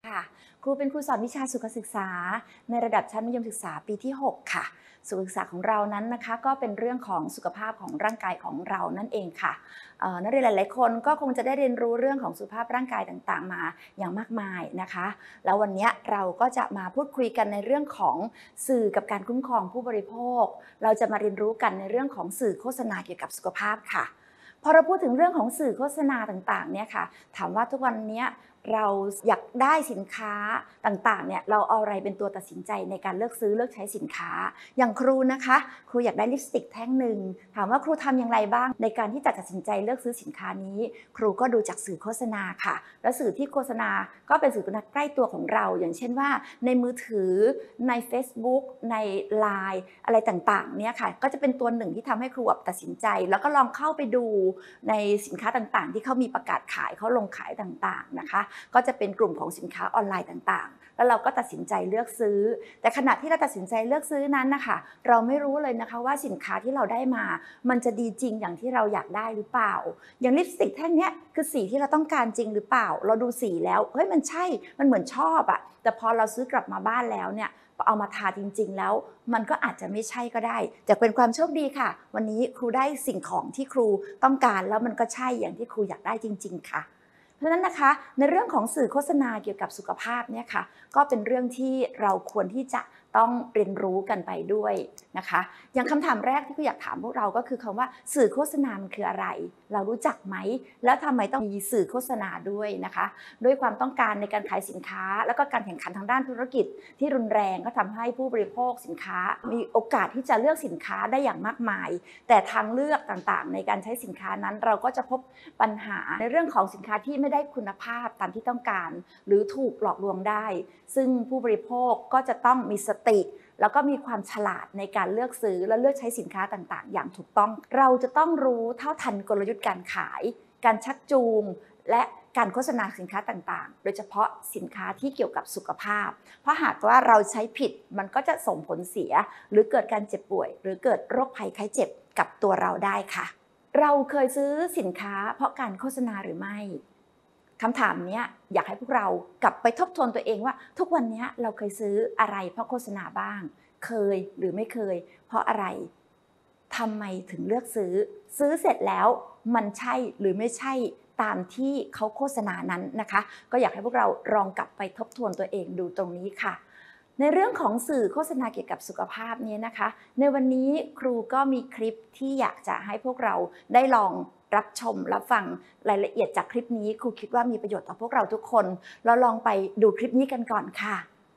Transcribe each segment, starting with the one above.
ค่ะครูเป็นครูสอนวิชาสุขศึกษาในระดับชั้นมัธยมศึกษาปีที่6ค่ะสุขศึกษาของเรานั้นนะคะก็เป็นเรื่องของสุขภาพของร่างกายของเรานั่นเองค่ะนักเรียนหลายๆคนก็คงจะได้เรียนรู้เรื่องของสุขภาพร่างกายต่างๆมาอย่างมากมายนะคะแล้ววันนี้เราก็จะมาพูดคุยกันในเรื่องของสื่อกับการคุ้มครองผู้บริโภคเราจะมาเรียนรู้กันในเรื่องของสื่อโฆษณาเกี่ยวกับสุขภาพค่ะพอเราพูดถึงเรื่องของสื่อโฆษณาต่างๆเนี่ยค่ะถามว่าทุกวันนี้เราอยากได้สินค้าต่างๆเนี่ยเราเอาอะไรเป็นตัวตัดสินใจในการเลือกซื้อเลือกใช้สินค้าอย่างครูนะคะครูอยากได้ลิปสติกแท่งหนึ่งถามว่าครูทำอย่างไรบ้างในการที่จะตัดสินใจเลือกซื้อสินค้านี้ครูก็ดูจากสื่อโฆษณาค่ะและสื่อที่โฆษณาก็เป็นสื่อใกล้ตัวของเราอย่างเช่นว่าในมือถือใน Facebook ใน LINE อะไรต่างๆเนี่ยค่ะก็จะเป็นตัวหนึ่งที่ทำให้ครูตัดสินใจแล้วก็ลองเข้าไปดูในสินค้าต่างๆที่เขามีประกาศขายเขาลงขายต่างๆนะคะก็จะเป็นกลุ่มของสินค้าออนไลน์ต่างๆแล้วเราก็ตัดสินใจเลือกซื้อแต่ขณะที่เราตัดสินใจเลือกซื้อนั้นนะคะเราไม่รู้เลยนะคะว่าสินค้าที่เราได้มามันจะดีจริงอย่างที่เราอยากได้หรือเปล่าอย่างลิปสติกแท่งนี้คือสีที่เราต้องการจริงหรือเปล่าเราดูสีแล้วเฮ้ยมันใช่มันเหมือนชอบอะแต่พอเราซื้อกลับมาบ้านแล้วเนี่ยเอามาทาจริงๆแล้วมันก็อาจจะไม่ใช่ก็ได้แต่เป็นความโชคดีค่ะวันนี้ครูได้สิ่งของที่ครูต้องการแล้วมันก็ใช่อย่างที่ครูอยากได้จริงๆค่ะเพราะฉะนั้นนะคะในเรื่องของสื่อโฆษณาเกี่ยวกับสุขภาพเนี่ยค่ะก็เป็นเรื่องที่เราควรที่จะต้องเรียนรู้กันไปด้วยนะคะอย่างคำถามแรกที่ครูอยากถามพวกเราก็คือคำว่าสื่อโฆษณามันคืออะไรเรารู้จักไหมแล้วทำไมต้องมีสื่อโฆษณาด้วยนะคะด้วยความต้องการในการขายสินค้าแล้วก็การแข่งขันทางด้านธุรกิจที่รุนแรงก็ทำให้ผู้บริโภคสินค้ามีโอกาสที่จะเลือกสินค้าได้อย่างมากมายแต่ทางเลือกต่างๆในการใช้สินค้านั้นเราก็จะพบปัญหาในเรื่องของสินค้าที่ไม่ได้คุณภาพตามที่ต้องการหรือถูกหลอกลวงได้ซึ่งผู้บริโภคก็จะต้องมีสติแล้วก็มีความฉลาดในการเลือกซื้อและเลือกใช้สินค้าต่างๆอย่างถูกต้องเราจะต้องรู้เท่าทันกลยุทธ์การขายการชักจูงและการโฆษณาสินค้าต่างๆโดยเฉพาะสินค้าที่เกี่ยวกับสุขภาพเพราะหากว่าเราใช้ผิดมันก็จะส่งผลเสียหรือเกิดการเจ็บป่วยหรือเกิดโรคภัยไข้เจ็บกับตัวเราได้ค่ะเราเคยซื้อสินค้าเพราะการโฆษณาหรือไม่คำถามนี้อยากให้พวกเรากลับไปทบทวนตัวเองว่าทุกวันนี้เราเคยซื้ออะไรเพราะโฆษณาบ้างเคยหรือไม่เคยเพราะอะไรทำไมถึงเลือกซื้อเสร็จแล้วมันใช่หรือไม่ใช่ตามที่เขาโฆษณานั้นนะคะก็อยากให้พวกเราลองกลับไปทบทวนตัวเองดูตรงนี้ค่ะในเรื่องของสื่อโฆษณาเกี่ยวกับสุขภาพนี้นะคะในวันนี้ครูก็มีคลิปที่อยากจะให้พวกเราได้ลองรับชมรับฟังรายละเอียดจากคลิปนี้ครูคิดว่ามีประโยชน์ต่อพวกเราทุกคนเราลองไปดูคลิปนี้กันก่อนค่ะ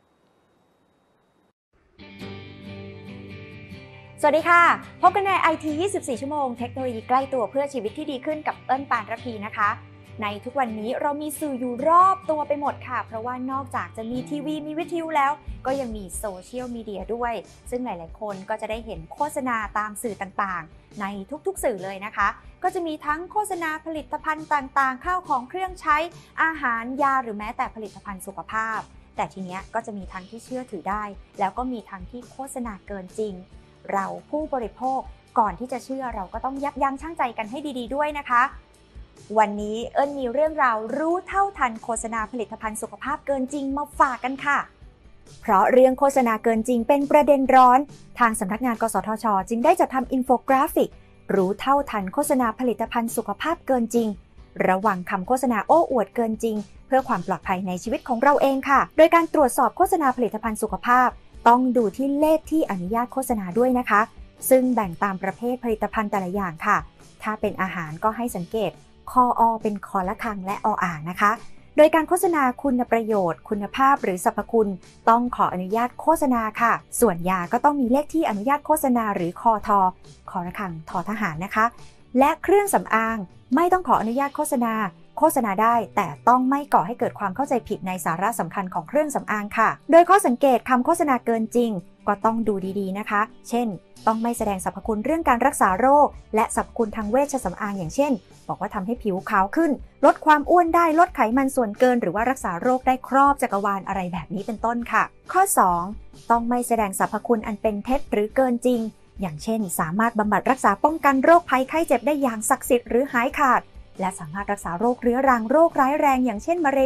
สวัสดีค่ะพบกันใน IT 24 ชั่วโมงเทคโนโลยีใกล้ตัวเพื่อชีวิตที่ดีขึ้นกับเอิ้นปานระพีนะคะในทุกวันนี้เรามีสื่ออยู่รอบตัวไปหมดค่ะเพราะว่านอกจากจะมีทีวีมีวิทยุแล้วก็ยังมีโซเชียลมีเดียด้วยซึ่งหลายๆคนก็จะได้เห็นโฆษณาตามสื่อต่างๆในทุกๆสื่อเลยนะคะก็จะมีทั้งโฆษณาผลิตภัณฑ์ต่างๆข้าวของเครื่องใช้อาหารยาหรือแม้แต่ผลิตภัณฑ์สุขภาพแต่ทีเนี้ยก็จะมีทั้งที่เชื่อถือได้แล้วก็มีทั้งที่โฆษณาเกินจริงเราผู้บริโภคก่อนที่จะเชื่อเราก็ต้องยับยั้งชั่งใจกันให้ดีๆด้วยนะคะวันนี้เอิ้นมีเรื่องราวรู้เท่าทันโฆษณาผลิตภัณฑ์สุขภาพเกินจริงมาฝากกันค่ะเพราะเรื่องโฆษณาเกินจริงเป็นประเด็นร้อนทางสำนักงานกสทช.จึงได้จัดทำอินโฟกราฟิกรู้เท่าทันโฆษณาผลิตภัณฑ์สุขภาพเกินจริงระวังคำโฆษณาโอ้อวดเกินจริงเพื่อความปลอดภัยในชีวิตของเราเองค่ะโดยการตรวจสอบโฆษณาผลิตภัณฑ์สุขภาพต้องดูที่เลขที่อนุญาตโฆษณาด้วยนะคะซึ่งแบ่งตามประเภทผลิตภัณฑ์แต่ละอย่างค่ะถ้าเป็นอาหารก็ให้สังเกตคอเป็นคอละคังและออ่างนะคะโดยการโฆษณาคุณประโยชน์คุณภาพหรือสรรพคุณต้องขออนุญาตโฆษณาค่ะส่วนยาก็ต้องมีเลขที่อนุญาตโฆษณาหรือคอทอคอละคังทอทหารนะคะและเครื่องสำอางไม่ต้องขออนุญาตโฆษณาได้แต่ต้องไม่ก่อให้เกิดความเข้าใจผิดในสาระสำคัญของเครื่องสำอางค่ะโดยข้อสังเกตคำโฆษณาเกินจริงก็ต้องดูดีๆนะคะเช่นต้องไม่แสดงสรรพคุณเรื่องการรักษาโรคและสรรพคุณทางเวชสำอางอย่างเช่นบอกว่าทำให้ผิวขาวขึ้นลดความอ้วนได้ลดไขมันส่วนเกินหรือว่ารักษาโรคได้ครอบจักรวาลอะไรแบบนี้เป็นต้นค่ะข้อ2ต้องไม่แสดงสรรพคุณอันเป็นเท็จหรือเกินจริงอย่างเช่นสามารถบำบัดรักษาป้องกันโรคภัยไข้เจ็บได้อย่างศักดิ์สิทธิ์หรือหายขาดและสามารถรักษาโรคเรื้อรังโรคร้ายแรงอย่างเช่นมะเร็ง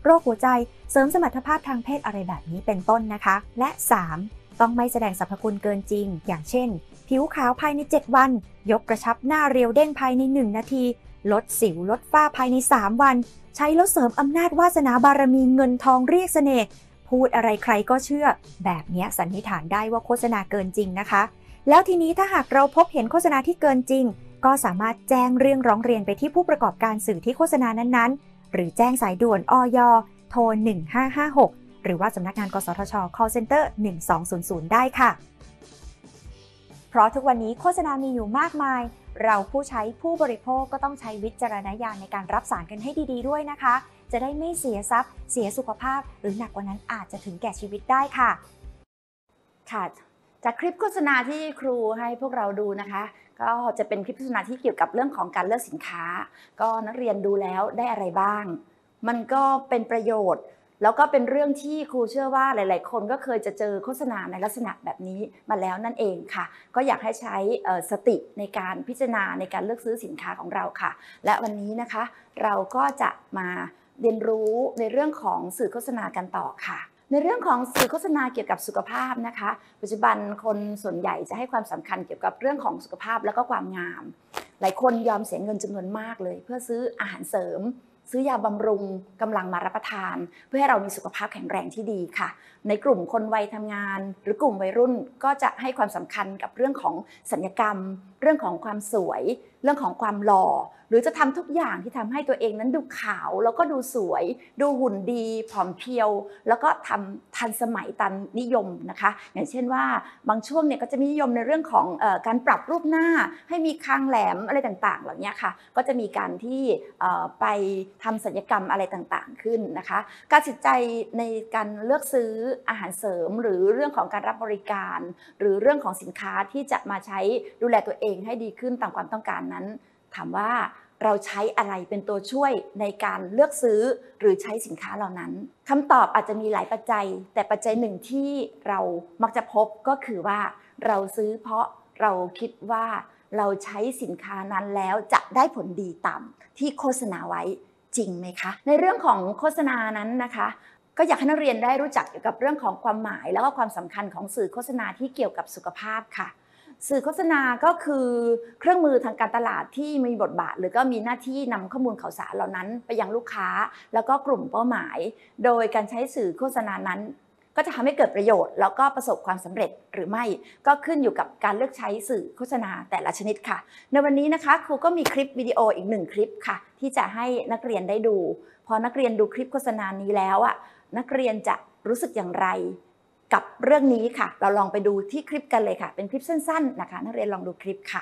โรคหัวใจเสริมสมรรถภาพทางเพศอะไรแบบนี้เป็นต้นนะคะและ 3. ต้องไม่แสดงสรรพคุณเกินจริงอย่างเช่นผิวขาวภายใน7วันยกกระชับหน้าเรียวเด้งภายใน1นาทีลดสิวลดฝ้าภายใน3วันใช้แล้วเสริมอำนาจวาสนาบารมีเงินทองเรียกเสน่ห์พูดอะไรใครก็เชื่อแบบนี้สันนิษฐานได้ว่าโฆษณาเกินจริงนะคะแล้วทีนี้ถ้าหากเราพบเห็นโฆษณาที่เกินจริงก็สามารถแจ้งเรื่องร้องเรียนไปที่ผู้ประกอบการสื่อที่โฆษณานั้นๆหรือแจ้งสายด่วนอย.โทร1556หรือว่าสำนักงานกสทช. call center 1200ได้ค่ะเพราะทุกวันนี้โฆษณามีอยู่มากมายเราผู้ใช้ผู้บริโภคก็ต้องใช้วิจารณญาณในการรับสารกันให้ดีๆด้วยนะคะจะได้ไม่เสียทรัพย์เสียสุขภาพหรือหนักกว่านั้นอาจจะถึงแก่ชีวิตได้ค่ะค่ะจากคลิปโฆษณาที่ครูให้พวกเราดูนะคะก็จะเป็นคลิปโฆษณาที่เกี่ยวกับเรื่องของการเลือกสินค้าก็นักเรียนดูแล้วได้อะไรบ้างมันก็เป็นประโยชน์แล้วก็เป็นเรื่องที่ครูเชื่อว่าหลายๆคนก็เคยจะเจอโฆษณาในลักษณะแบบนี้มาแล้วนั่นเองค่ะก็อยากให้ใช้สติในการพิจารณาในการเลือกซื้อสินค้าของเราค่ะและวันนี้นะคะเราก็จะมาเรียนรู้ในเรื่องของสื่อโฆษณากันต่อค่ะในเรื่องของสื่อโฆษณาเกี่ยวกับสุขภาพนะคะปัจจุบันคนส่วนใหญ่จะให้ความสำคัญเกี่ยวกับเรื่องของสุขภาพแล้วก็ความงามหลายคนยอมเสียเงินจำนวนมากเลยเพื่อซื้ออาหารเสริมซื้อยาบำรุงกำลังมารับประทานเพื่อให้เรามีสุขภาพแข็งแรงที่ดีค่ะในกลุ่มคนวัยทำงานหรือกลุ่มวัยรุ่นก็จะให้ความสำคัญกับเรื่องของศัลยกรรมเรื่องของความสวยเรื่องของความหล่อหรือจะทำทุกอย่างที่ทำให้ตัวเองนั้นดูขาวแล้วก็ดูสวยดูหุ่นดีผอมเพรียวแล้วก็ทำทันสมัยตามนิยมนะคะอย่างเช่นว่าบางช่วงเนี่ยก็จะมีนิยมในเรื่องของการปรับรูปหน้าให้มีคางแหลมอะไรต่างๆเหล่านี้ค่ะก็จะมีการที่ไปทำศัลยกรรมอะไรต่างๆขึ้นนะคะการตัดสินใจในการเลือกซื้ออาหารเสริมหรือเรื่องของการรับบริการหรือเรื่องของสินค้าที่จะมาใช้ดูแลตัวเองให้ดีขึ้นตามความต้องการนั้นถามว่าเราใช้อะไรเป็นตัวช่วยในการเลือกซื้อหรือใช้สินค้าเหล่านั้นคำตอบอาจจะมีหลายปัจจัยแต่ปัจจัยหนึ่งที่เรามักจะพบก็คือว่าเราซื้อเพราะเราคิดว่าเราใช้สินค้านั้นแล้วจะได้ผลดีตามที่โฆษณาไว้จริงไหมคะในเรื่องของโฆษณานั้นนะคะก็อยากให้นักเรียนได้รู้จักเกี่ยวกับเรื่องของความหมายแล้วก็ความสำคัญของสื่อโฆษณาที่เกี่ยวกับสุขภาพค่ะสื่อโฆษณาก็คือเครื่องมือทางการตลาดที่มีบทบาทหรือก็มีหน้าที่นำข้อมูลข่าวสารเหล่านั้นไปยังลูกค้าแล้วก็กลุ่มเป้าหมายโดยการใช้สื่อโฆษณานั้นก็จะทำให้เกิดประโยชน์แล้วก็ประสบความสำเร็จหรือไม่ก็ขึ้นอยู่กับการเลือกใช้สื่อโฆษณาแต่ละชนิดค่ะในวันนี้นะคะครูก็มีคลิปวิดีโออีก1คลิปค่ะที่จะให้นักเรียนได้ดูพอนักเรียนดูคลิปโฆษณานี้แล้วนักเรียนจะรู้สึกอย่างไรกับเรื่องนี้ค่ะเราลองไปดูที่คลิปกันเลยค่ะเป็นคลิปสั้นๆนะคะนักเรียนลองดูคลิปค่ะ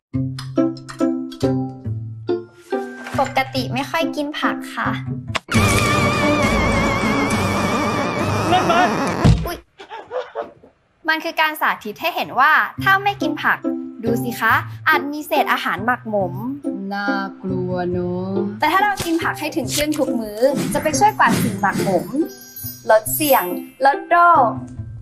ปกติไม่ค่อยกินผักค่ะอุ๊ยมันคือการสาธิตให้เห็นว่าถ้าไม่กินผักดูสิคะอาจมีเศษอาหารหมักหมมน่ากลัวเนอะแต่ถ้าเรากินผักให้ถึงเครื่องทุกมื้อจะไปช่วยกวาดสิ่งหมักหมมลดเสี่ยงลดโรค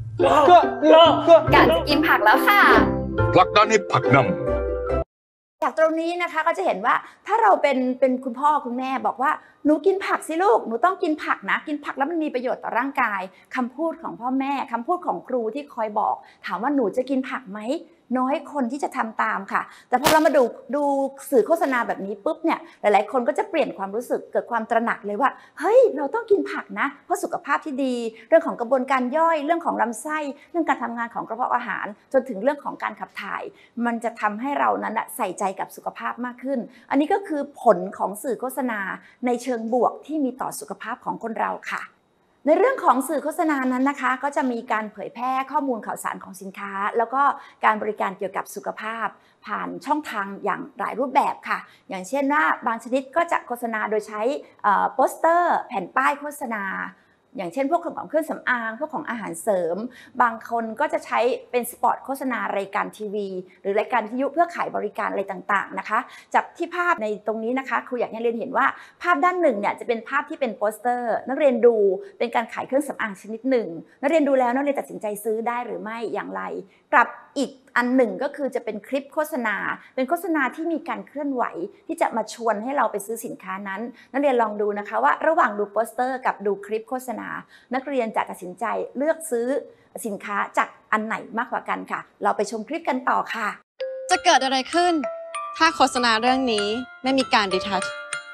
การจะกินผักแล้วค่ะผลักดันให้ผักนำจากตรงนี้นะคะก็จะเห็นว่าถ้าเราเป็นคุณพ่อคุณแม่บอกว่าหนูกินผักสิลูกหนูต้องกินผักนะกินผักแล้วมันมีประโยชน์ต่อร่างกายคำพูดของพ่อแม่คำพูดของครูที่คอยบอกถามว่าหนูจะกินผักไหมน้อยคนที่จะทำตามค่ะแต่พอเรามาดูสื่อโฆษณาแบบนี้ปุ๊บเนี่ยหลายๆคนก็จะเปลี่ยนความรู้สึกเกิดความตระหนักเลยว่าเฮ้ยเราต้องกินผักนะเพราะสุขภาพที่ดีเรื่องของกระบวนการย่อยเรื่องของลำไส้เรื่องการทำงานของกระเพาะอาหารจนถึงเรื่องของการขับถ่ายมันจะทำให้เรานั้นใส่ใจกับสุขภาพมากขึ้นอันนี้ก็คือผลของสื่อโฆษณาในเชิงบวกที่มีต่อสุขภาพของคนเราค่ะในเรื่องของสื่อโฆษณานั้นนะคะก็จะมีการเผยแพร่ข้อมูลข่าวสารของสินค้าแล้วก็การบริการเกี่ยวกับสุขภาพผ่านช่องทางอย่างหลายรูปแบบค่ะอย่างเช่นว่าบางชนิดก็จะโฆษณาโดยใช้โปสเตอร์แผ่นป้ายโฆษณาอย่างเช่นพวกของเครื่องสำอางพวกของอาหารเสริมบางคนก็จะใช้เป็นสปอตโฆษณารายการทีวีหรือรายการวิทยุเพื่อขายบริการอะไรต่างๆนะคะจากที่ภาพในตรงนี้นะคะครูอยากให้เรียนเห็นว่าภาพด้านหนึ่งเนี่ยจะเป็นภาพที่เป็นโปสเตอร์นักเรียนดูเป็นการขายเครื่องสำอางชนิดหนึ่งนักเรียนดูแล้วนักเรียนตัดสินใจซื้อได้หรือไม่อย่างไรกลับอีกอันหนึ่งก็คือจะเป็นคลิปโฆษณาเป็นโฆษณาที่มีการเคลื่อนไหวที่จะมาชวนให้เราไปซื้อสินค้านั้นนักเรียนลองดูนะคะว่าระหว่างดูโปสเตอร์กับดูคลิปโฆษณานักเรียนจะตัดสินใจเลือกซื้อสินค้าจากอันไหนมากกว่ากันค่ะเราไปชมคลิปกันต่อค่ะจะเกิดอะไรขึ้นถ้าโฆษณาเรื่องนี้ไม่มีการรีทัช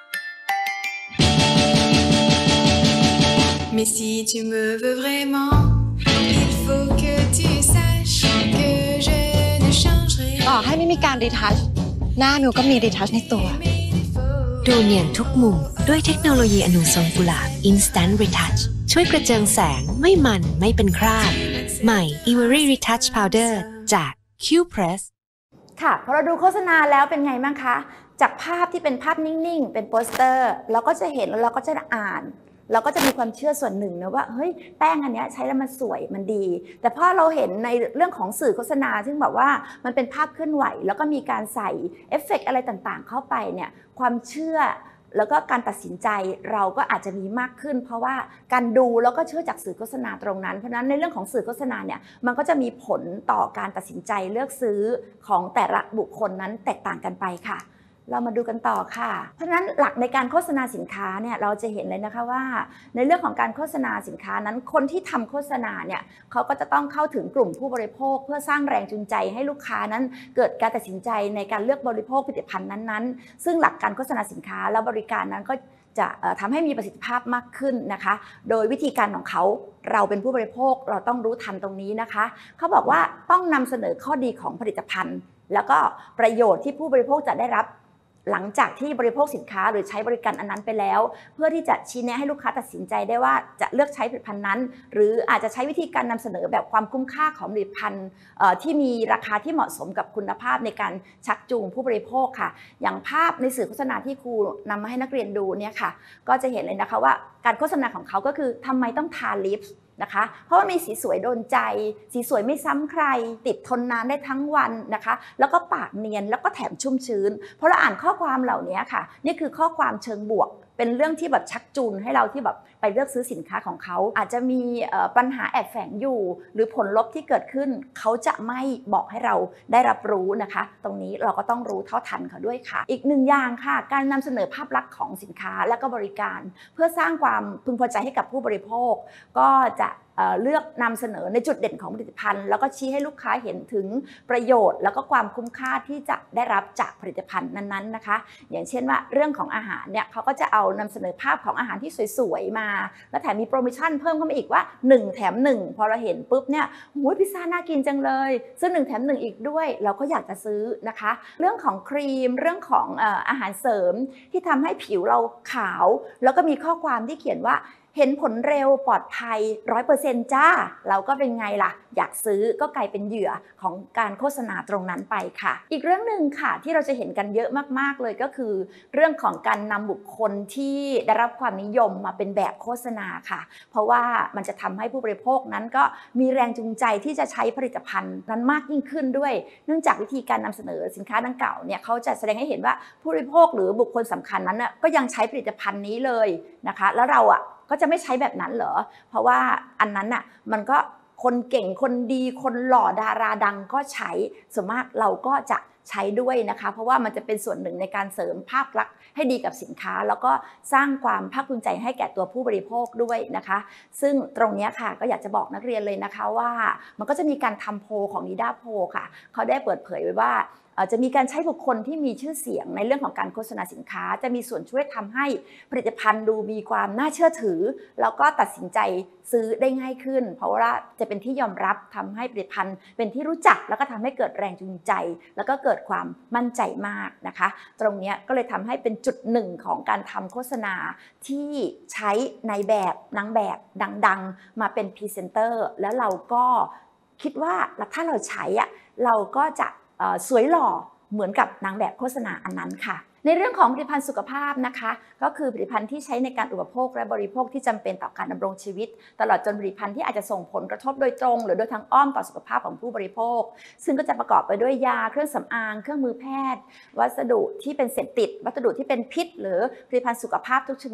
Mais si tu me veux vraiment, il faut que tu saches que je ne changerai ต่อให้ไม่มีการรีทัชหน้ามิวก็มีรีทัชในตัว mes défauts. ดูเนียนทุกมุมด้วยเทคโนโลยีอนุทรงกุหลาบ Instant Retouch ช่วยกระเจิงแสงไม่มันไม่เป็นคราบใหม่ Ivory Retouch Powder จาก Q-Press ค่ะพอเราดูโฆษณาแล้วเป็นไงบ้างคะจากภาพที่เป็นภาพนิ่งๆเป็นโปสเตอร์เราก็จะเห็นแล้วเราก็จะอ่านเราก็จะมีความเชื่อส่วนหนึ่งนะว่าเฮ้ยแป้งอันนี้ใช้แล้วมันสวยมันดีแต่พอเราเห็นในเรื่องของสื่อโฆษณาซึ่งแบบว่ามันเป็นภาพเคลื่อนไหวแล้วก็มีการใส่เอฟเฟกต์อะไรต่างๆเข้าไปเนี่ยความเชื่อแล้วก็การตัดสินใจเราก็อาจจะมีมากขึ้นเพราะว่าการดูแล้วก็เชื่อจากสื่อโฆษณาตรงนั้นเพราะฉะนั้นในเรื่องของสื่อโฆษณาเนี่ยมันก็จะมีผลต่อการตัดสินใจเลือกซื้อของแต่ละบุคคลนั้นแตกต่างกันไปค่ะเรามาดูกันต่อค่ะเพราะฉะนั้นหลักในการโฆษณาสินค้าเนี่ยเราจะเห็นเลยนะคะว่าในเรื่องของการโฆษณาสินค้านั้นคนที่ทำโฆษณาเนี่ยเขาก็จะต้องเข้าถึงกลุ่มผู้บริโภคเพื่อสร้างแรงจูงใจให้ลูกค้านั้นเกิดการตัดสินใจในการเลือกบริโภคผลิตภัณฑ์นั้นๆซึ่งหลักการโฆษณาสินค้าและบริการนั้นก็จะทำให้มีประสิทธิภาพมากขึ้นนะคะโดยวิธีการของเขาเราเป็นผู้บริโภคเราต้องรู้ทันตรงนี้นะคะเขาบอกว่าต้องนำเสนอข้อดีของผลิตภัณฑ์แล้วก็ประโยชน์ที่ผู้บริโภคจะได้รับหลังจากที่บริโภคสินค้าหรือใช้บริการอันนั้นไปแล้วเพื่อที่จะชี้แนะให้ลูกค้าตัดสินใจได้ว่าจะเลือกใช้ผลิตภัณฑ์นั้นหรืออาจจะใช้วิธีการนำเสนอแบบความคุ้มค่าของผลิตภัณฑ์ที่มีราคาที่เหมาะสมกับคุณภาพในการชักจูงผู้บริโภคค่ะอย่างภาพในสื่อโฆษณาที่ครูนำมาให้นักเรียนดูเนี่ยค่ะก็จะเห็นเลยนะคะว่าการโฆษณาของเขาก็คือทำไมต้องทาลิปนะคะเพราะว่ามีสีสวยโดนใจสีสวยไม่ซ้ำใครติดทนนานได้ทั้งวันนะคะแล้วก็ปากเนียนแล้วก็แถมชุ่มชื้นเพราะเราอ่านข้อความเหล่านี้ค่ะนี่คือข้อความเชิงบวกเป็นเรื่องที่แบบชักจูงให้เราที่แบบไปเลือกซื้อสินค้าของเขาอาจจะมีปัญหาแอบแฝงอยู่หรือผลลบที่เกิดขึ้นเขาจะไม่บอกให้เราได้รับรู้นะคะตรงนี้เราก็ต้องรู้เท่าทันเขาด้วยค่ะอีกหนึ่งอย่างค่ะการนำเสนอภาพลักษณ์ของสินค้าและก็บริการเพื่อสร้างความพึงพอใจให้กับผู้บริโภคก็จะเลือกนำเสนอในจุดเด่นของผลิตภัณฑ์แล้วก็ชี้ให้ลูกค้าเห็นถึงประโยชน์แล้วก็ความคุ้มค่าที่จะได้รับจากผลิตภัณฑ์นั้นๆนะคะอย่างเช่นว่าเรื่องของอาหารเนี่ยเขาก็จะเอานำเสนอภาพของอาหารที่สวยๆมาแล้วแถมมีโปรโมชั่นเพิ่มเข้ามาอีกว่า1แถม1พอเราเห็นปุ๊บเนี่ยโอ้ยพิซซ่าน่ากินจังเลยซื้อ1แถม1อีกด้วยเราก็อยากจะซื้อนะคะเรื่องของครีมเรื่องของอาหารเสริมที่ทำให้ผิวเราขาวแล้วก็มีข้อความที่เขียนว่าเห็นผลเร็วปลอดภัย 100% จ้าเราก็เป็นไงล่ะอยากซื้อก็กลายเป็นเหยื่อของการโฆษณาตรงนั้นไปค่ะอีกเรื่องหนึ่งค่ะที่เราจะเห็นกันเยอะมากๆเลยก็คือเรื่องของการนำบุคคลที่ได้รับความนิยมมาเป็นแบบโฆษณาค่ะเพราะว่ามันจะทำให้ผู้บริโภคนั้นก็มีแรงจูงใจที่จะใช้ผลิตภัณฑ์นั้นมากยิ่งขึ้นด้วยเนื่องจากวิธีการนำเสนอสินค้าดังกล่าวเนี่ยเขาจะแสดงให้เห็นว่าผู้บริโภคหรือบุคคลสำคัญนั้นก็ยังใช้ผลิตภัณฑ์นี้เลยนะคะแล้วเราก็จะไม่ใช้แบบนั้นเหรอเพราะว่าอันนั้นมันก็คนเก่งคนดีคนหล่อดาราดังก็ใช้ส่วนมากเราก็จะใช้ด้วยนะคะเพราะว่ามันจะเป็นส่วนหนึ่งในการเสริมภาพลักษณ์ให้ดีกับสินค้าแล้วก็สร้างความภาคภูมิใจให้แก่ตัวผู้บริโภคด้วยนะคะซึ่งตรงนี้ค่ะก็อยากจะบอกนักเรียนเลยนะคะว่ามันก็จะมีการทำโพลของนิด้าโพลค่ะเขาได้เปิดเผยไว้ว่าจะมีการใช้บุคคลที่มีชื่อเสียงในเรื่องของการโฆษณาสินค้าจะมีส่วนช่วยทำให้ผลิตภัณฑ์ดูมีความน่าเชื่อถือแล้วก็ตัดสินใจซื้อได้ง่ายขึ้นเพราะว่าจะเป็นที่ยอมรับทำให้ผลิตภัณฑ์เป็นที่รู้จักแล้วก็ทำให้เกิดแรงจูงใจแล้วก็เกิดความมั่นใจมากนะคะตรงนี้ก็เลยทำให้เป็นจุดหนึ่งของการทำโฆษณาที่ใช้ในแบบนางแบบดังๆมาเป็นพรีเซนเตอร์แล้วเราก็คิดว่าถ้าเราใช้เราก็จะสวยหล่อเหมือนกับนางแบบโฆษณาอันนั้นค่ะในเรื่องของผลิตภัณฑ์สุขภาพนะคะก็คือผลิตภัณฑ์ที่ใช้ในการอุปโภคและบริโภคที่จำเป็นต่อการดำรงชีวิตตลอดจนผลิตภัณฑ์ที่อาจจะส่งผลกระทบโดยตรงหรือโดยทางอ้อมต่อสุขภาพของผู้บริโภคซึ่งก็จะประกอบไปด้วยยาเครื่องสำอางเครื่องมือแพทย์วัสดุที่เป็นเสพติดวัสดุที่เป็นพิษหรือผลิตภัณฑ์สุขภาพทุกชนิด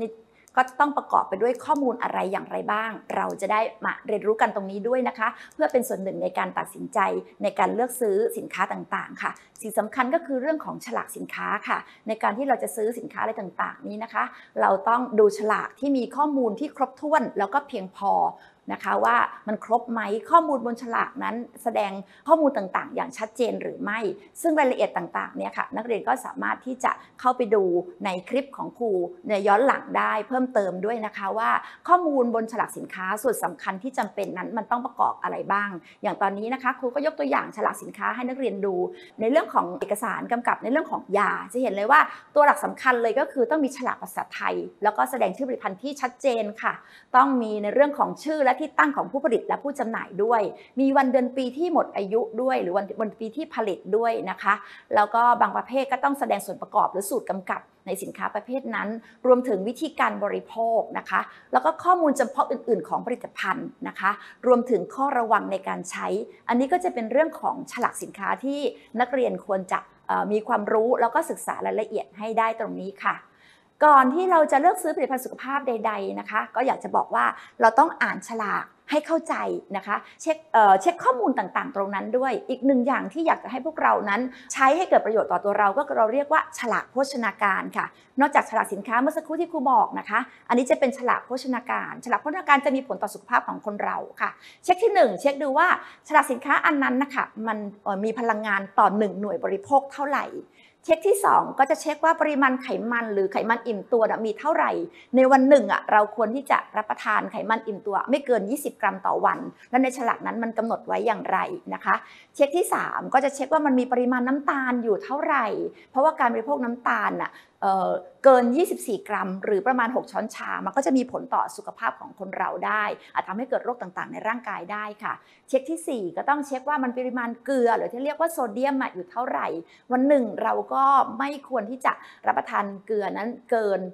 ก็ต้องประกอบไปด้วยข้อมูลอะไรอย่างไรบ้าง เราจะได้มาเรียนรู้กันตรงนี้ด้วยนะคะเพื่อเป็นส่วนหนึ่งในการตัดสินใจในการเลือกซื้อสินค้าต่างๆค่ะสิ่งสำคัญก็คือเรื่องของฉลากสินค้าค่ะในการที่เราจะซื้อสินค้าอะไรต่างๆนี้นะคะเราต้องดูฉลากที่มีข้อมูลที่ครบถ้วนแล้วก็เพียงพอนะคะว่ามันครบไหมข้อมูลบนฉลากนั้นแสดงข้อมูลต่างๆอย่างชัดเจนหรือไม่ซึ่งรายละเอียดต่างๆเนี่ยค่ะนักเรียนก็สามารถที่จะเข้าไปดูในคลิปของครูในย้อนหลังได้เพิ่มเติมด้วยนะคะว่าข้อมูลบนฉลากสินค้าส่วนสำคัญที่จำเป็นนั้นมันต้องประกอบอะไรบ้างอย่างตอนนี้นะคะครูก็ยกตัวอย่างฉลากสินค้าให้นักเรียนดูในเรื่องของเอกสารกำกับในเรื่องของยาจะเห็นเลยว่าตัวหลักสำคัญเลยก็คือต้องมีฉลากภาษาไทยแล้วก็แสดงชื่อผลิตภัณฑ์ที่ชัดเจนค่ะต้องมีในเรื่องของชื่อและที่ตั้งของผู้ผลิตและผู้จำหน่ายด้วยมีวันเดือนปีที่หมดอายุด้วยหรือวันปีที่ผลิตด้วยนะคะแล้วก็บางประเภทก็ต้องแสดงส่วนประกอบหรือสูตรกำกับในสินค้าประเภทนั้นรวมถึงวิธีการบริโภคนะคะแล้วก็ข้อมูลจำเพาะอื่นๆของผลิตภัณฑ์นะคะรวมถึงข้อระวังในการใช้อันนี้ก็จะเป็นเรื่องของฉลากสินค้าที่นักเรียนควรจะมีความรู้แล้วก็ศึกษารายละเอียดให้ได้ตรงนี้ค่ะก่อนที่เราจะเลือกซื้อผลิตภัณฑ์สุขภาพใดๆนะคะก็อยากจะบอกว่าเราต้องอ่านฉลากให้เข้าใจนะคะเช็คข้อมูลต่างๆตรงนั้นด้วยอีกหนึ่งอย่างที่อยากจะให้พวกเรานั้นใช้ให้เกิดประโยชน์ต่อตัวเราก็เราเรียกว่าฉลากโภชนาการค่ะนอกจากฉลากสินค้าเมื่อสักครู่ที่ครูบอกนะคะอันนี้จะเป็นฉลากโภชนาการฉลากโภชนาการจะมีผลต่อสุขภาพของคนเราค่ะเช็คที่1เช็คดูว่าฉลากสินค้าอันนั้นนะคะมันมีพลังงานต่อ1หน่วยบริโภคเท่าไหร่เช็คที่2ก็จะเช็คว่าปริมาณไขมันหรือไขมันอิ่มตัวมีเท่าไหร่ในวันหนึ่งเราควรที่จะรับประทานไขมันอิ่มตัวไม่เกิน20 กรัมต่อวันและในฉลากนั้นมันกำหนดไว้อย่างไรนะคะเช็คที่3ก็จะเช็คว่ามันมีปริมาณน้ำตาลอยู่เท่าไหร่เพราะว่าการบริโภคน้ำตาลเกิน24 กรัมหรือประมาณ6ช้อนชามันก็จะมีผลต่อสุขภาพของคนเราได้อาจทำให้เกิดโรคต่างๆในร่างกายได้ค่ะเช็คที่4ก็ต้องเช็คว่ามันปริมาณเกลือหรือที่เรียกว่าโซเดียมอยู่เท่าไหร่วันหนึ่งเราก็ไม่ควรที่จะรับประทานเกลือนั้นเกิน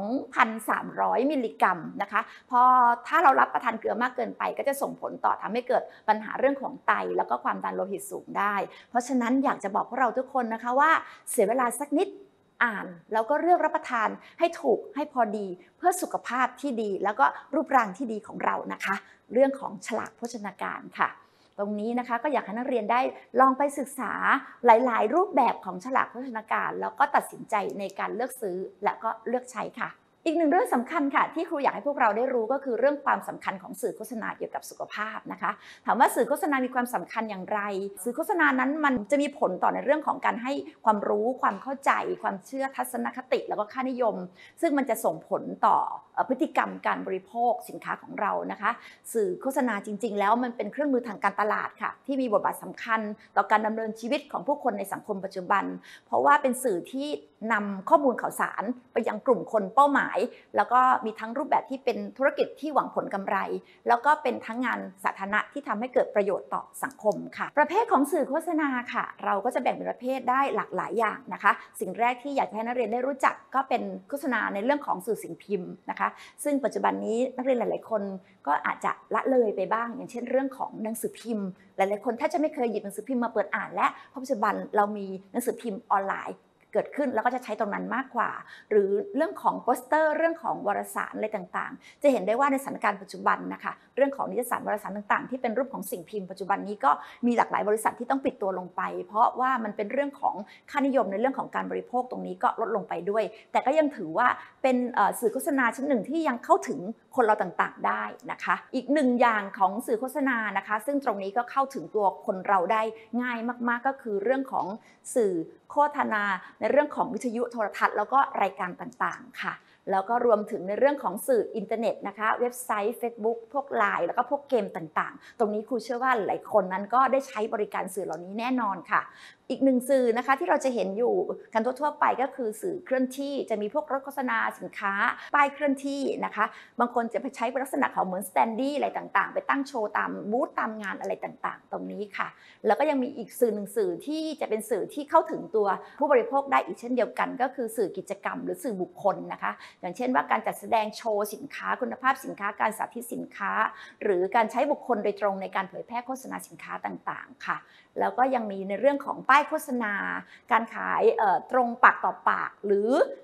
2,300 มิลลิกรัมนะคะพอถ้าเรารับประทานเกลือมากเกินไปก็จะส่งผลต่อทำให้เกิดปัญหาเรื่องของไตแล้วก็ความดันโลหิตสูงได้เพราะฉะนั้นอยากจะบอกพวกเราทุกคนนะคะว่าเสียเวลาสักนิดอ่านแล้วก็เลือกรับประทานให้ถูกให้พอดีเพื่อสุขภาพที่ดีแล้วก็รูปร่างที่ดีของเรานะคะเรื่องของฉลากโภชนาการค่ะตรงนี้นะคะก็อยากให้นักเรียนได้ลองไปศึกษาหลายๆรูปแบบของฉลากโภชนาการแล้วก็ตัดสินใจในการเลือกซื้อและก็เลือกใช้ค่ะอีกหนึ่งเรื่องสำคัญค่ะที่ครูอยากให้พวกเราได้รู้ก็คือเรื่องความสำคัญของสื่อโฆษณาเกี่ยวกับสุขภาพนะคะถามว่าสื่อโฆษณามีความสำคัญอย่างไรสื่อโฆษณานั้นมันจะมีผลต่อในเรื่องของการให้ความรู้ความเข้าใจความเชื่อทัศนคติแล้วก็ค่านิยมซึ่งมันจะส่งผลต่อพฤติกรรมการบริโภคสินค้าของเรานะคะสื่อโฆษณาจริงๆแล้วมันเป็นเครื่องมือทางการตลาดค่ะที่มีบทบาทสำคัญต่อการดำเนินชีวิตของผู้คนในสังคมปัจจุบันเพราะว่าเป็นสื่อที่นำข้อมูลข่าวสารไปยังกลุ่มคนเป้าหมายแล้วก็มีทั้งรูปแบบที่เป็นธุรกิจที่หวังผลกำไรแล้วก็เป็นทั้งงานสาธารณะที่ทำให้เกิดประโยชน์ต่อสังคมค่ะประเภทของสื่อโฆษณาค่ะเราก็จะแบ่งเป็นประเภทได้หลากหลายอย่างนะคะสิ่งแรกที่อยากให้นักเรียนได้รู้จักก็เป็นโฆษณาในเรื่องของสื่อสิ่งพิมพ์นะคะซึ่งปัจจุบันนี้นักเรียนหลายๆคนก็อาจจะละเลยไปบ้างอย่างเช่นเรื่องของหนังสือพิมพ์หลายๆคนถ้าจะไม่เคยหยิบหนังสือพิมพ์มาเปิดอ่านและเพราะปัจจุบันเรามีหนังสือพิมพ์ออนไลน์เกิดขึ้นแล้วก็จะใช้ตรงนั้นมากกว่าหรือเรื่องของโปสเตอร์เรื่องของวารสารอะไรต่างๆจะเห็นได้ว่าในสถานการณ์ปัจจุบันนะคะเรื่องของนิตยสารวารสารต่างๆที่เป็นรูปของสิ่งพิมพ์ปัจจุบันนี้ก็มีหลากหลายบริษัทที่ต้องปิดตัวลงไปเพราะว่ามันเป็นเรื่องของค่านิยมในเรื่องของการบริโภคตรงนี้ก็ลดลงไปด้วยแต่ก็ยังถือว่าเป็นสื่อโฆษณาชั้นหนึ่งที่ยังเข้าถึงคนเราต่างๆได้นะคะอีกหนึ่งอย่างของสื่อโฆษณานะคะซึ่งตรงนี้ก็เข้าถึงตัวคนเราได้ง่ายมากๆก็คือเรื่องของสื่อโฆษณาในเรื่องของวิทยุโทรทัศน์แล้วก็รายการต่างๆค่ะแล้วก็รวมถึงในเรื่องของสื่ออินเทอร์เน็ตนะคะเว็บไซต์ Facebook พวก LINE แล้วก็พวกเกมต่างๆตรงนี้ครูเชื่อว่าหลายคนนั้นก็ได้ใช้บริการสื่อเหล่านี้แน่นอนค่ะอีกหนึ่งสื่อนะคะที่เราจะเห็นอยู่กันทั่วๆไปก็คือสื่อเคลื่อนที่จะมีพวกรถโฆษณาสินค้าป้ายเคลื่อนที่นะคะบางคนจะไปใช้ลักษณะของเหมือนสแตนดี้อะไรต่างๆไปตั้งโชว์ตามบูธตามงานอะไรต่างๆตรงนี้ค่ะแล้วก็ยังมีอีกสื่อหนึ่งสื่อที่จะเป็นสื่อที่เข้าถึงตัวผู้บริโภคได้อีกเช่นเดียวกันก็คือสื่อกิจกรรมหรือสื่อบุคคลนะคะอย่างเช่นว่าการจัดแสดงโชว์สินค้าคุณภาพสินค้าการสาธิตสินค้าหรือการใช้บุคคลโดยตรงในการเผยแพร่โฆษณาสินค้าต่างๆค่ะแล้วก็ยังมีในเรื่องของป้ายโฆษณาการขายตรงปากต่อปากหรือ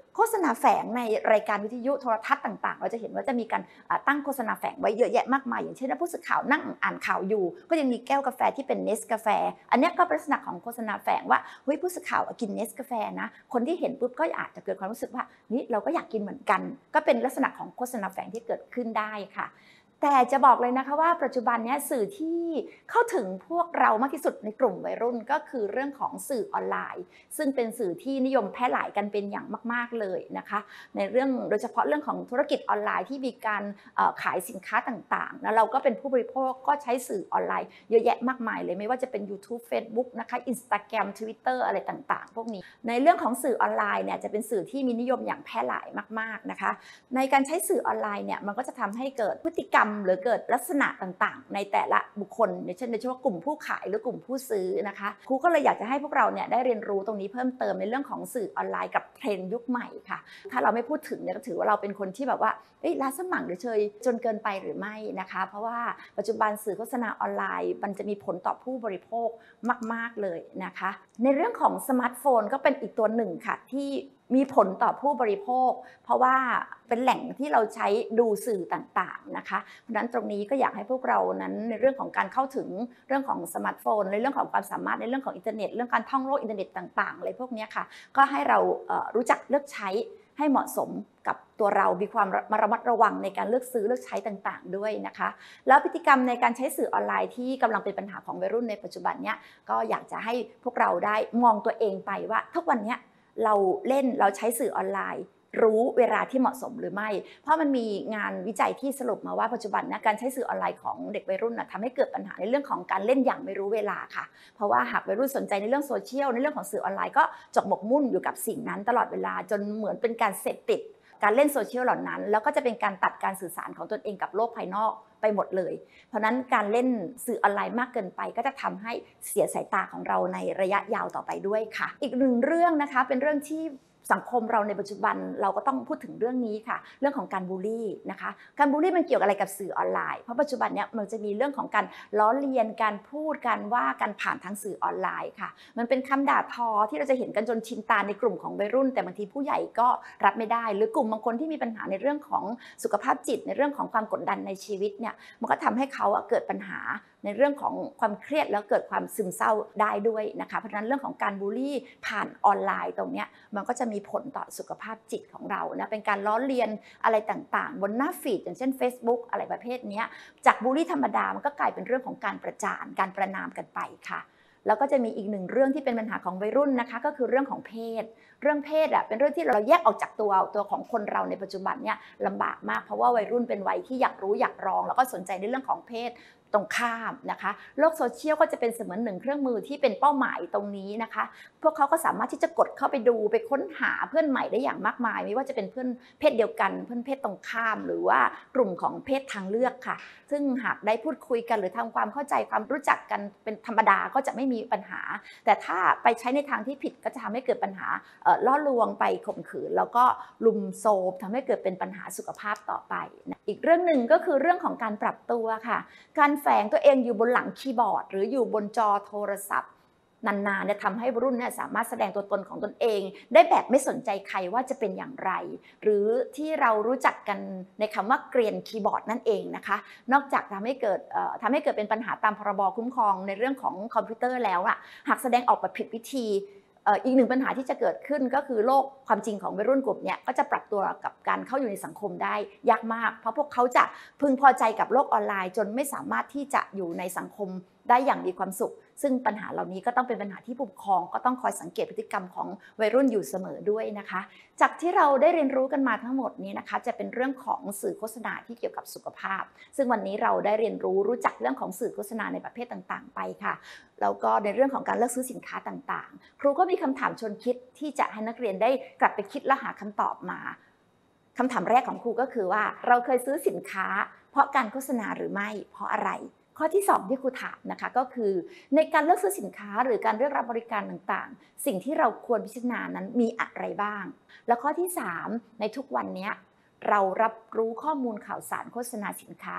โฆษณาแฝงในรายการวิทยุโทรทัศน์ต่างๆเราจะเห็นว่าจะมีการตั้งโฆษณาแฝงไว้เยอะแยะมากมายอย่างเช่นผู้สื่อข่าวนั่งอ่านข่าวอยู่ก็ยังมีแก้วกาแฟที่เป็นเนสกาแฟอันนี้ก็เป็นลักษณะของโฆษณาแฝงว่าเฮ้ยผู้สื่อข่าวกินเนสกาแฟนะคนที่เห็นปุ๊บก็อาจจะเกิดความรู้สึกว่านี่เราก็อยากกินเหมือนกันก็เป็นลักษณะของโฆษณาแฝงที่เกิดขึ้นได้ค่ะแต่จะบอกเลยนะคะว่าปัจจุบันนี้สื่อที่เข้าถึงพวกเรามากที่สุดในกลุ่มวัยรุ่นก็คือเรื่องของสื่อออนไลน์ซึ่งเป็นสื่อที่นิยมแพร่หลายกันเป็นอย่างมากๆเลยนะคะในเรื่องโดยเฉพาะเรื่องของธุรกิจออนไลน์ที่มีการขายสินค้าต่างๆแล้วเราก็เป็นผู้บริโภคก็ใช้สื่อออนไลน์เยอะแยะมากมายเลยไม่ว่าจะเป็น YouTube Facebook นะคะ Instagram Twitter อะไรต่างๆพวกนี้ในเรื่องของสื่อออนไลน์เนี่ยจะเป็นสื่อที่มีนิยมอย่างแพร่หลายมากๆนะคะในการใช้สื่อออนไลน์เนี่ยมันก็จะทำให้เกิดพฤติกรรมหรือเกิดลักษณะต่างๆในแต่ละบุคคลเช่นโดยเฉพาะกลุ่มผู้ขายหรือกลุ่มผู้ซื้อนะคะครูก็เลยอยากจะให้พวกเราเนี่ยได้เรียนรู้ตรงนี้เพิ่มเติมในเรื่องของสื่อออนไลน์กับเทรนด์ยุคใหม่ค่ะถ้าเราไม่พูดถึงเนี่ยก็ถือว่าเราเป็นคนที่แบบว่าล้าสมัครหรือเชยจนเกินไปหรือไม่นะคะเพราะว่าปัจจุบันสื่อโฆษณาออนไลน์มันจะมีผลต่อผู้บริโภคมากๆเลยนะคะในเรื่องของสมาร์ทโฟนก็เป็นอีกตัวหนึ่งค่ะที่มีผลต่อผู้บริโภคเพราะว่าเป็นแหล่งที่เราใช้ดูสื่อต่างๆนะคะเพราะฉะนั้นตรงนี้ก็อยากให้พวกเรานั้นในเรื่องของการเข้าถึงเรื่องของสมาร์ทโฟนในเรื่องของความสามารถในเรื่องของอินเทอร์เน็ตเรื่องการท่องโลกอินเทอร์เน็ตต่างๆอะไรพวกนี้ค่ะก็ให้เรารู้จักเลือกใช้ให้เหมาะสมกับตัวเรามีความระมัดระวังในการเลือกซื้อเลือกใช้ต่างๆด้วยนะคะแล้วพฤติกรรมในการใช้สื่อออนไลน์ที่กำลังเป็นปัญหาของวัยรุ่นในปัจจุบันเนี้ยก็อยากจะให้พวกเราได้มองตัวเองไปว่าทุกวันนี้เราใช้สื่อออนไลน์รู้เวลาที่เหมาะสมหรือไม่เพราะมันมีงานวิจัยที่สรุปมาว่าปัจจุบันนะการใช้สื่อออนไลน์ของเด็กวัยรุ่นทำให้เกิดปัญหาในเรื่องของการเล่นอย่างไม่รู้เวลาค่ะเพราะว่าหากวัยรุ่นสนใจในเรื่องโซเชียลในเรื่องของสื่อออนไลน์ก็จกหมกมุ่นอยู่กับสิ่งนั้นตลอดเวลาจนเหมือนเป็นการเสพติดการเล่นโซเชียลเหล่านั้นแล้วก็จะเป็นการตัดการสื่อสารของตนเองกับโลกภายนอกไปหมดเลยเพราะนั้นการเล่นสื่อออนไลน์มากเกินไปก็จะทำให้เสียสายตาของเราในระยะยาวต่อไปด้วยค่ะอีกหนึ่งเรื่องนะคะเป็นเรื่องที่สังคมเราในปัจจุบันเราก็ต้องพูดถึงเรื่องนี้ค่ะเรื่องของการบูลลี่นะคะการบูลลี่มันเกี่ยวอะไรกับสื่อออนไลน์เพราะปัจจุบันเนี้ยมันจะมีเรื่องของการล้อเลียนการพูดการว่ากันผ่านทางสื่อออนไลน์ค่ะมันเป็นคำด่าทอที่เราจะเห็นกันจนชินตาในกลุ่มของวัยรุ่นแต่บางทีผู้ใหญ่ก็รับไม่ได้หรือกลุ่มบางคนที่มีปัญหาในเรื่องของสุขภาพจิตในเรื่องของความกดดันในชีวิตเนี่ยมันก็ทำให้เขาเกิดปัญหาในเรื่องของความเครียดแล้วเกิดความซึมเศร้าได้ด้วยนะคะเพราะฉะนั้นเรื่องของการบูลลี่ผ่านออนไลน์ตรงนี้มันก็จะมีผลต่อสุขภาพจิตของเรานะเป็นการล้อเลียนอะไรต่างๆบนหน้าฟีดอย่างเช่น Facebook อะไรประเภทนี้จากบูลลี่ธรรมดามันก็กลายเป็นเรื่องของการประจานการประณามกันไปค่ะแล้วก็จะมีอีกหนึ่งเรื่องที่เป็นปัญหาของวัยรุ่นนะคะก็คือเรื่องของเพศเรื่องเพศเป็นเรื่องที่เราแยกออกจากตัวของคนเราในปัจจุบันเนี่ยลำบากมากเพราะว่าวัยรุ่นเป็นวัยที่อยากรู้อยากลองแล้วก็สนใจในเรื่องของเพศตรงข้ามนะคะโลกโซเชียลก็จะเป็นเสมือนหนึ่งเครื่องมือที่เป็นเป้าหมายตรงนี้นะคะพวกเขาก็สามารถที่จะกดเข้าไปดูไปค้นหาเพื่อนใหม่ได้อย่างมากมายไม่ว่าจะเป็นเพื่อนเพศเดียวกันเพื่อนเพศตรงข้ามหรือว่ากลุ่มของเพศทางเลือกค่ะซึ่งหากได้พูดคุยกันหรือทำความเข้าใจความรู้จักกันเป็นธรรมดาก็จะไม่มีปัญหาแต่ถ้าไปใช้ในทางที่ผิดก็จะทำให้เกิดปัญหาล่อลวงไปข่มขืนแล้วก็ลุมโทรมทำให้เกิดเป็นปัญหาสุขภาพต่อไปอีกเรื่องหนึ่งก็คือเรื่องของการปรับตัวค่ะการแฝงตัวเองอยู่บนหลังคีย์บอร์ดหรืออยู่บนจอโทรศัพท์นานๆเนี่ยทำให้รุ่นเนี่ยสามารถแสดงตัวตนของตนเองได้แบบไม่สนใจใครว่าจะเป็นอย่างไรหรือที่เรารู้จักกันในคำว่าเกรียนคีย์บอร์ดนั่นเองนะคะนอกจากทำให้เกิดเป็นปัญหาตามพรบคุ้มครองในเรื่องของคอมพิวเตอร์แล้วหากแสดงออกแบบผิดวิธีอีกหนึ่งปัญหาที่จะเกิดขึ้นก็คือโลกความจริงของวัยรุ่นกลุ่มนี้ก็จะปรับตัวกับการเข้าอยู่ในสังคมได้ยากมากเพราะพวกเขาจะพึงพอใจกับโลกออนไลน์จนไม่สามารถที่จะอยู่ในสังคมได้อย่างมีความสุขซึ่งปัญหาเหล่านี้ก็ต้องเป็นปัญหาที่ผู้ปกครองก็ต้องคอยสังเกตพฤติกรรมของวัยรุ่นอยู่เสมอด้วยนะคะจากที่เราได้เรียนรู้กันมาทั้งหมดนี้นะคะจะเป็นเรื่องของสื่อโฆษณาที่เกี่ยวกับสุขภาพซึ่งวันนี้เราได้เรียนรู้จักเรื่องของสื่อโฆษณาในประเภทต่างๆไปค่ะแล้วก็ในเรื่องของการเลือกซื้อสินค้าต่างๆครูก็มีคำถามชวนคิดที่จะให้นักเรียนได้กลับไปคิดและหาคำตอบมาคำถามแรกของครูก็คือว่าเราเคยซื้อสินค้าเพราะการโฆษณาหรือไม่เพราะอะไรข้อที่2ที่ครูถามนะคะก็คือในการเลือกซื้อสินค้าหรือการเลือกรับบริการต่างๆสิ่งที่เราควรพิจารณานั้นมีอะไรบ้างแล้วข้อที่3ในทุกวันนี้เรารับรู้ข้อมูลข่าวสารโฆษณาสินค้า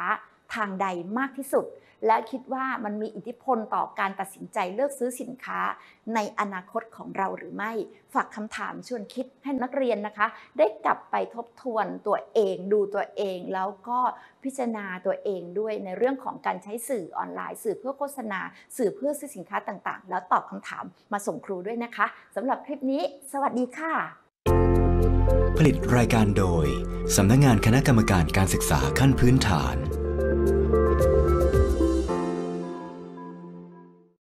ทางใดมากที่สุดและคิดว่ามันมีอิทธิพลต่อการตัดสินใจเลือกซื้อสินค้าในอนาคตของเราหรือไม่ฝากคำถามชวนคิดให้นักเรียนนะคะได้กลับไปทบทวนตัวเองดูตัวเองแล้วก็พิจารณาตัวเองด้วยในเรื่องของการใช้สื่อออนไลน์สื่อเพื่อโฆษณาสื่อเพื่อซื้อสินค้าต่างๆแล้วตอบคำถามมาส่งครูด้วยนะคะสำหรับคลิปนี้สวัสดีค่ะผลิตรายการโดยสำนักงานคณะกรรมการการศึกษาขั้นพื้นฐาน